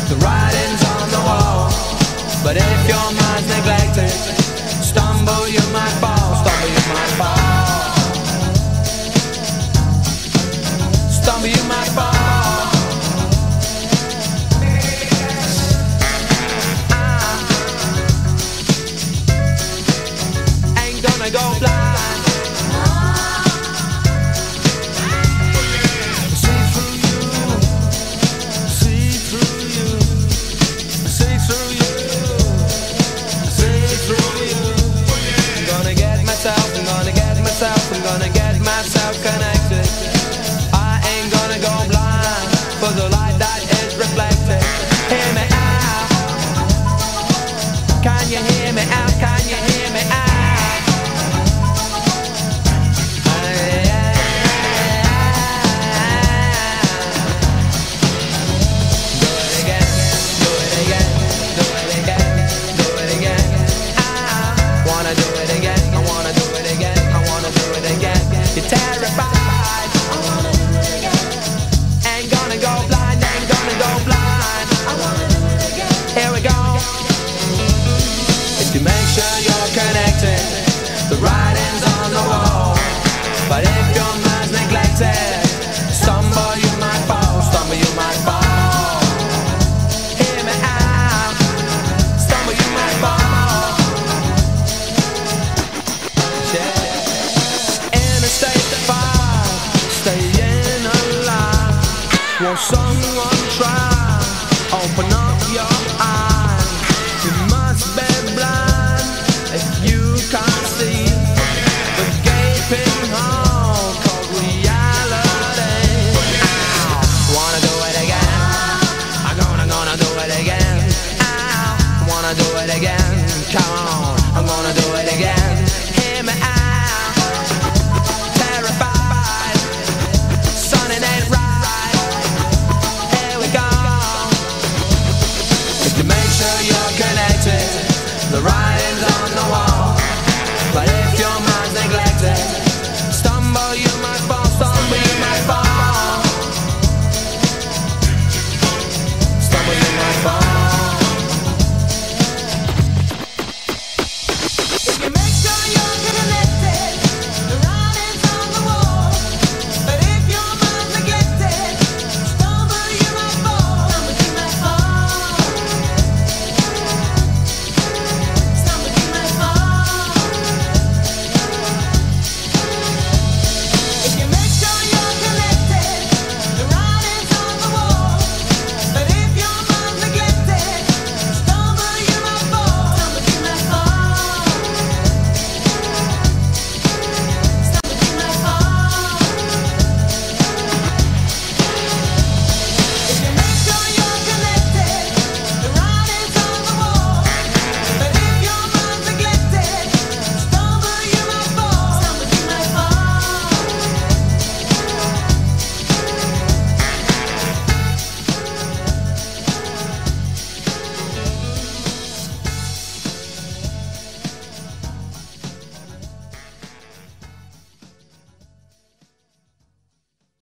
the writing's on the wall. But if your mind's neglected, stumble you might fall, stumble you might fall, stumble you might fall. I ain't gonna go blind. I'm gonna get myself connected. I ain't gonna go blind for the light that is reflected. Hear me out. Can you hear me out? Can you hear me out? Do it again, do it again, do it again, do it again. I wanna do it again, I wanna do it again. Do it again, you're terrified. I wanna do it again. Ain't gonna go blind, ain't gonna go blind. I wanna do it again. Here we go. If you make sure you're connected, the writing's on the wall. But if your mind's neglected, stumble you might fall, stumble you might fall. Hear me out, stumble you might fall. Yeah. Stay fire, staying alive. Won't someone try? Open up your eyes. You must be blind if you can't see the gaping hole called reality. Wanna do it again? I'm gonna do it again. I wanna do it again. Come on, I'm gonna do it again.